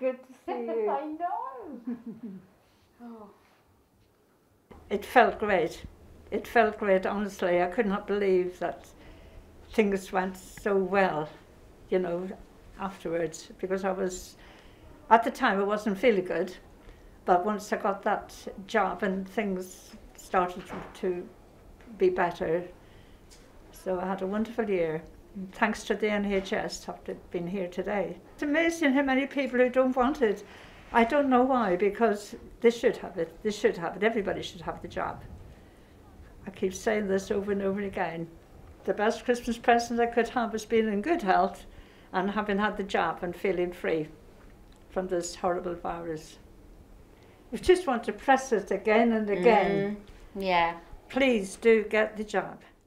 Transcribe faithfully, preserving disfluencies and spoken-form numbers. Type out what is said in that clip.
good to see you. I know. Oh. It felt great. It felt great, honestly. I could not believe that things went so well, you know, afterwards, because I was, at the time I wasn't feeling good, but once I got that job and things started to be better, so I had a wonderful year. Thanks to the N H S, after being here today. It's amazing how many people who don't want it. I don't know why, because they should have it. They should have it. Everybody should have the job. I keep saying this over and over again. The best Christmas present I could have was being in good health and having had the jab and feeling free from this horrible virus. We just want to press it again and again. Mm, yeah. Please do get the jab.